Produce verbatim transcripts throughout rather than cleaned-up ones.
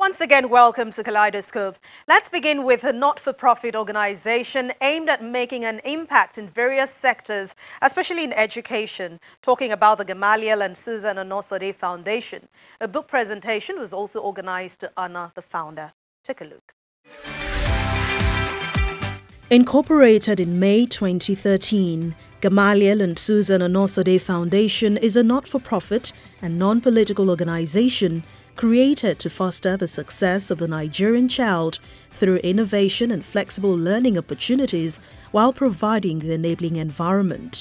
Once again, welcome to Kaleidoscope. Let's begin with a not-for-profit organization aimed at making an impact in various sectors, especially in education, talking about the Gamaliel and Susan Onosode Foundation. A book presentation was also organized to honor the founder. Take a look. Incorporated in May twenty thirteen, Gamaliel and Susan Onosode Foundation is a not-for-profit and non-political organization created to foster the success of the Nigerian child through innovation and flexible learning opportunities while providing the enabling environment.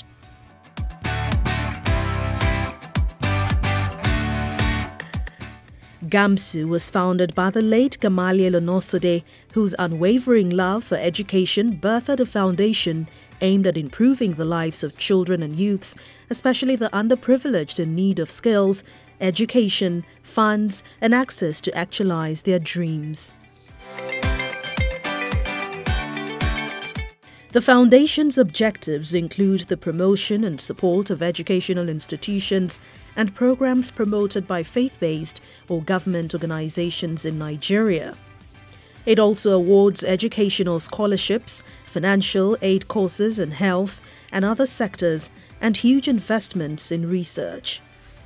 GAMSU was founded by the late Gamaliel Onosode, whose unwavering love for education birthed a foundation aimed at improving the lives of children and youths, especially the underprivileged in need of skills, education, funds, and access to actualize their dreams. The foundation's objectives include the promotion and support of educational institutions and programs promoted by faith-based or government organizations in Nigeria. It also awards educational scholarships, financial aid courses in health and other sectors, and huge investments in research.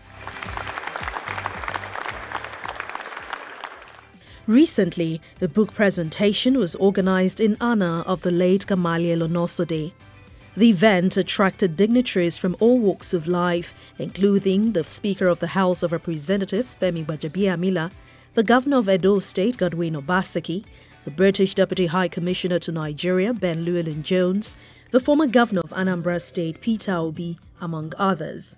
Recently, a book presentation was organized in honor of the late Gamaliel Onosode. The event attracted dignitaries from all walks of life, including the Speaker of the House of Representatives, Femi Gbajabiamila, the Governor of Edo State, Godwin Obaseki, the British Deputy High Commissioner to Nigeria, Ben Llewellyn-Jones, the former Governor of Anambra State, Peter Obi, among others.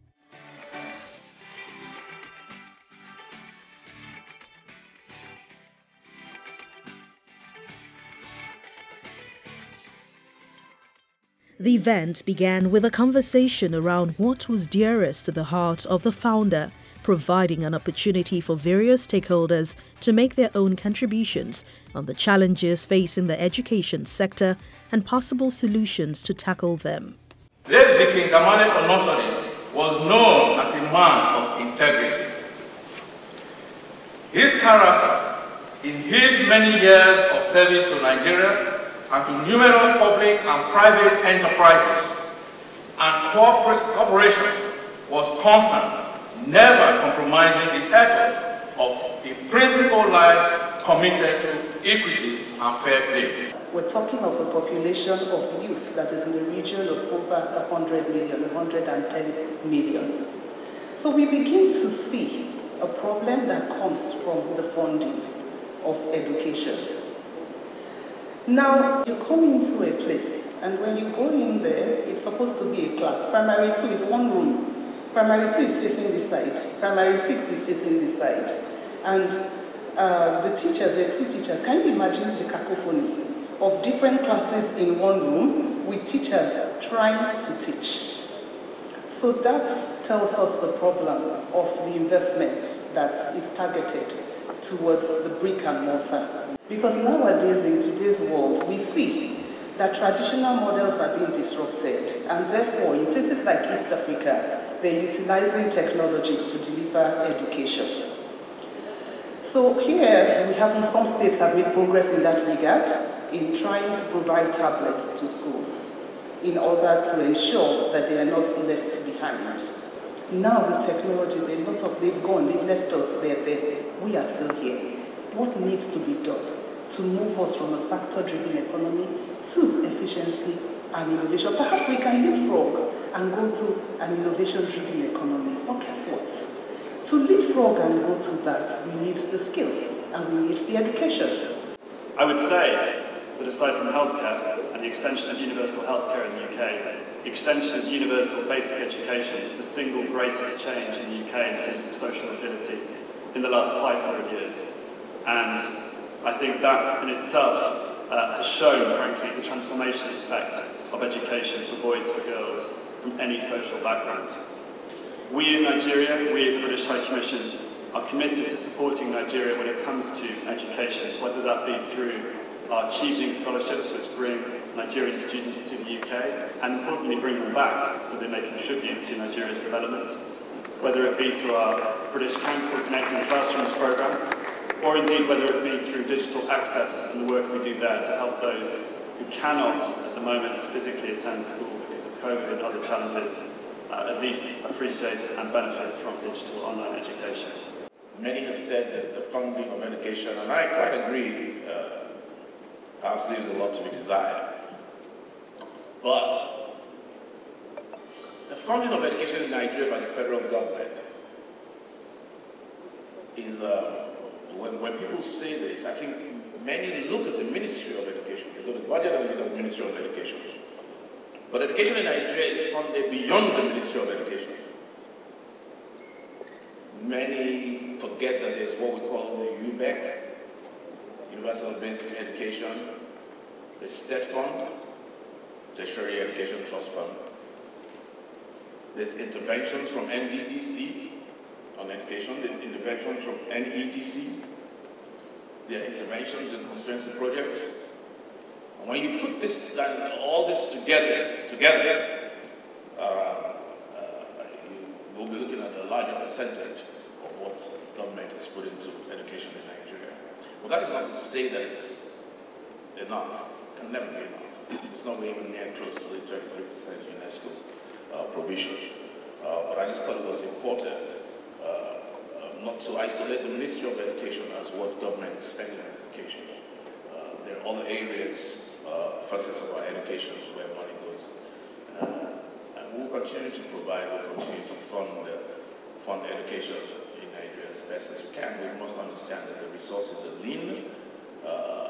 The event began with a conversation around what was dearest to the heart of the founder, providing an opportunity for various stakeholders to make their own contributions on the challenges facing the education sector and possible solutions to tackle them. Late King Gamaliel Onosode was known as a man of integrity. His character, in his many years of service to Nigeria, and to numerous public and private enterprises and corporate corporations, was constant, never compromising the ethos of a principled life committed to equity and fair play. We're talking of a population of youth that is in the region of over one hundred million, one hundred ten million. So we begin to see a problem that comes from the funding of education. Now, you come into a place, and when you go in there, it's supposed to be a class. Primary two is one room. Primary two is facing this side. Primary six is facing this side. And uh, the teachers, the two teachers, can you imagine the cacophony of different classes in one room with teachers trying to teach? So that tells us the problem of the investment that is targeted towards the brick and mortar. Because nowadays, in today's world, we see that traditional models are being disrupted, and therefore, in places like East Africa, they're utilizing technology to deliver education. So here, we have, in some states, have made progress in that regard, in trying to provide tablets to schools, in order to ensure that they are not left behind. Now, with technologies, a lot of they've gone, they've left us, they're there. We are still here. What needs to be done to move us from a factor-driven economy to efficiency and innovation? Perhaps we can leapfrog and go to an innovation-driven economy. But guess what? To leapfrog and go to that, we need the skills and we need the education. I would say that aside from healthcare and the extension of universal healthcare in the U K, the extension of universal basic education is the single greatest change in the U K in terms of social mobility in the last five hundred years. And I think that in itself uh, has shown, frankly, the transformational effect of education for boys, for girls, from any social background. We in Nigeria, we at the British High Commission, are committed to supporting Nigeria when it comes to education, whether that be through our Achieving scholarships, which bring Nigerian students to the U K, and importantly bring them back so that they contribute to Nigeria's development, whether it be through our British Council Connecting Classrooms programme, or indeed whether it be through digital access and the work we do there to help those who cannot at the moment physically attend school because of COVID and other challenges, uh, at least appreciate and benefit from digital online education. Many have said that the funding of education, and I quite agree, uh, perhaps leaves a lot to be desired. But the funding of education in Nigeria by the federal government is, uh, when, when people say this, I think many look at the Ministry of Education, they look at the budget of the Ministry of Education. But education in Nigeria is funded beyond the Ministry of Education. Many forget that there's what we call the U B E C, Universal Basic Education, the State Fund, Tertiary Education Trust Fund. There's interventions from N D D C on education, there's interventions from N E D C, there are interventions in constituency projects. And when you put this, all this together, together, uh, uh, you will be looking at a larger percentage of what government has put into education in Nigeria. But that is not to say that it's enough. It can never be enough. It's not even near close to the twenty-three percent UNESCO uh, provision. Uh, but I just thought it was important uh, uh, not to isolate the Ministry of Education as what government is spending on education. Uh, there are other areas, uh, facets of our education where money goes. Uh, and we'll continue to provide, we'll continue to fund, uh, fund education in Nigeria as best as we can. We must understand that the resources are lean. Uh,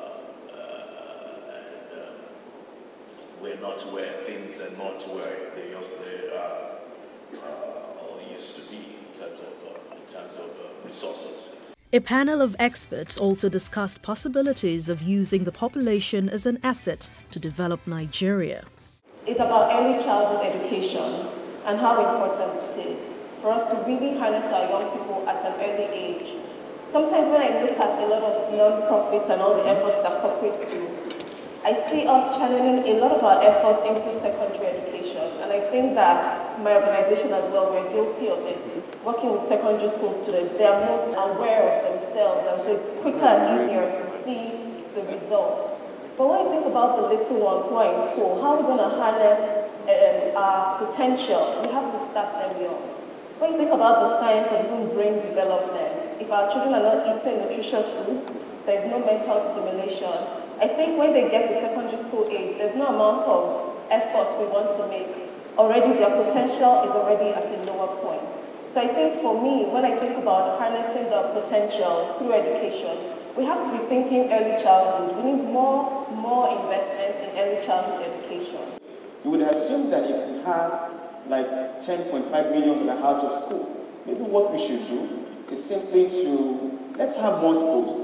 We're not where things are not where they, they uh, uh, used to be in terms of, uh, in terms of uh, resources. A panel of experts also discussed possibilities of using the population as an asset to develop Nigeria. It's about early childhood education and how important it is for us to really harness our young people at an early age. Sometimes when I look at a lot of non-profits and all the efforts that corporates do, I see us channeling a lot of our efforts into secondary education, and I think that my organization as well, we're guilty of it. Working with secondary school students, they are most aware of themselves, and so it's quicker and easier to see the results. But when I think about the little ones who are in school, how are we going to harness um, our potential? We have to start them young. When you think about the science of even brain development, if our children are not eating nutritious foods, there's no mental stimulation. I think when they get to secondary school age, there's no amount of effort we want to make. Already their potential is already at a lower point. So I think for me, when I think about harnessing the potential through education, we have to be thinking early childhood. We need more, more investment in early childhood education. You would assume that if we have like ten point five million that are out of school, maybe what we should do is simply to, let's have more schools.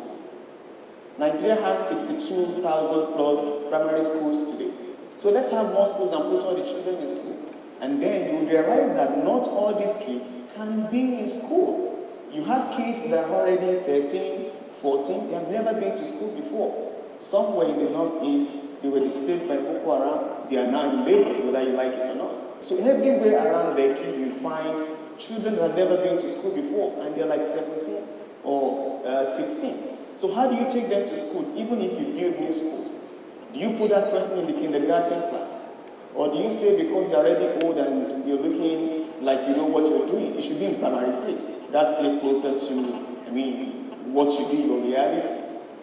Nigeria has sixty-two thousand plus primary schools today. So let's have more schools and put all the children in school. And then you realize that not all these kids can be in school. You have kids that are already thirteen, fourteen, they have never been to school before. Somewhere in the northeast, they were displaced by Boko Haram. They are now in Lagos, whether you like it or not. So everywhere around Lekki, you find children that have never been to school before, and they're like seventeen or uh, sixteen. So how do you take them to school, even if you build new schools? Do you put that person in the kindergarten class? Or do you say because they're already old and you're looking like you know what you're doing, it should be in primary six? That's still closer to, I mean, what should be your reality.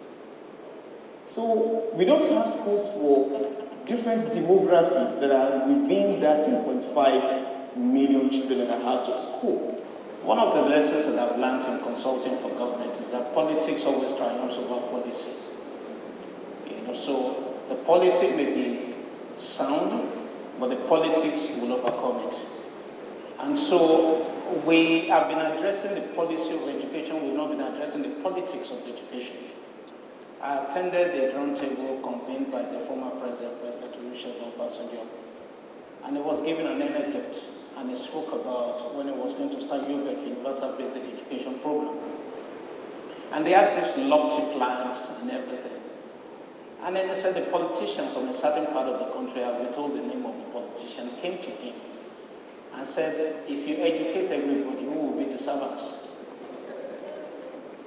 So we don't have schools for different demographics that are within that ten point five million children that are out of school. One of the lessons that I've learned in consulting for government is that politics always triumphs over policy. You know, so the policy may be sound, but the politics will overcome it. And so we have been addressing the policy of education, we've not been addressing the politics of education. I attended the roundtable convened by the former president, President Olusegun Obasanjo, and he was given an anecdote. And he spoke about when he was going to start U B E C, Universal Basic Education Program. And they had these lofty plans and everything. And then he said the politician from a certain part of the country, I've been told the name of the politician, came to him and said, if you educate everybody, who will be the servants?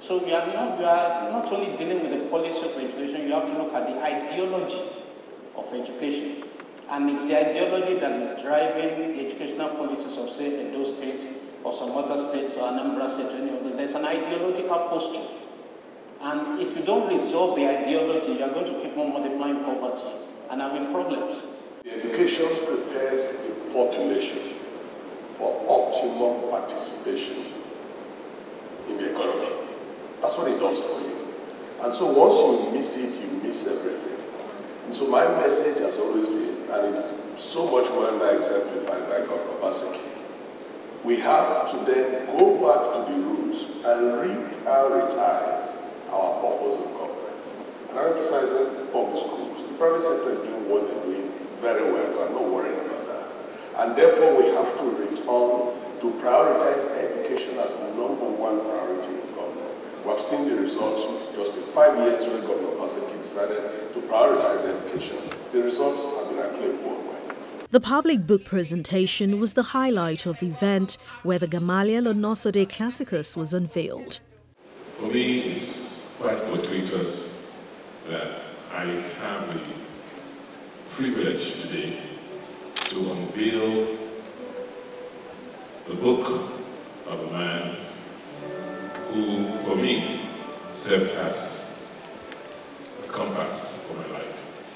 So we are not, we are not only dealing with the policy of education, you have to look at the ideology of education. And it's the ideology that is driving the educational policies of, say, Edo State or some other states or Anambra State or any other. There's an ideological posture. And if you don't resolve the ideology, you're going to keep on multiplying poverty and having problems. The education prepares the population for optimum participation in the economy. That's what it does for you. And so once you miss it, you miss everything. And so my message has always been, and it's so much more than exemplified by Doctor Obaseki, we have to then go back to the roots and reprioritize our purpose of government. And I'm emphasizing public schools. The private sector is doing what they're doing very well, so I'm not worried about that. And therefore, we have to return to prioritize education as the number one priority in government. We have seen the results just in five years when Governor Obaseki decided to prioritize education. The results have been acclaimed worldwide. The public book presentation was the highlight of the event where the Gamaliel Onosode Classicus was unveiled. For me, it's quite fortuitous that I have the privilege today to unveil the book of a man who, for me, served as a compass for my life.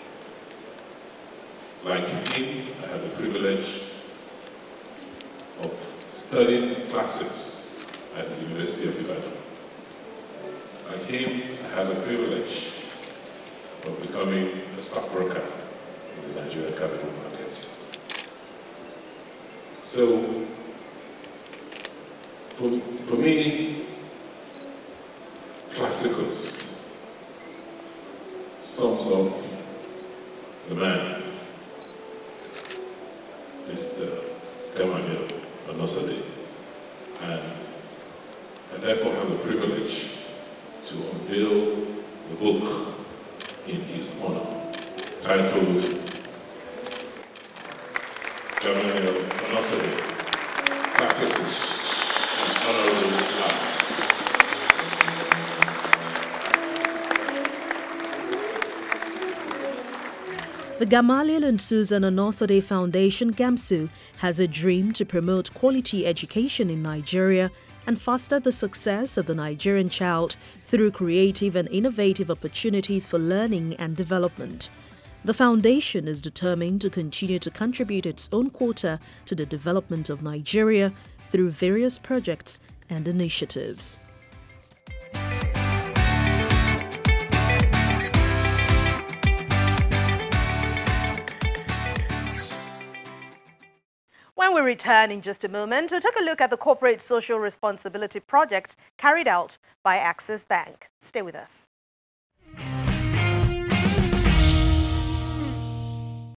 Like him, I had the privilege of studying classics at the University of Ibadan. Like him, I had the privilege of becoming a stockbroker in the Nigerian capital markets. So, for, for me, Classicus sums up the man, Mister Gamaliel Onosode, and I therefore have the privilege to unveil the book in his honor, titled Gamaliel Onosode, Classicus, and Honorable Life. The Gamaliel and Susan Onosode Foundation, GAMSU, has a dream to promote quality education in Nigeria and foster the success of the Nigerian child through creative and innovative opportunities for learning and development. The foundation is determined to continue to contribute its own quota to the development of Nigeria through various projects and initiatives. When we return in just a moment, we'll take a look at the corporate social responsibility project carried out by Access Bank. Stay with us.